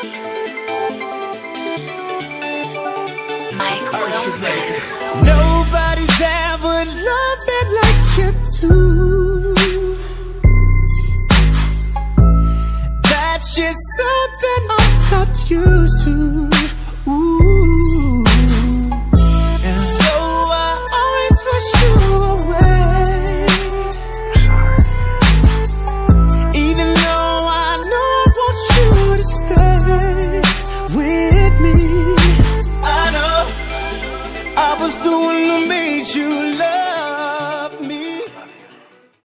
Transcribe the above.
Nobody's ever loved me like you do. That's just something I'm not used to. Ooh. And so I always push you away, even though I know I want you to stay with me. I know I was the one who made you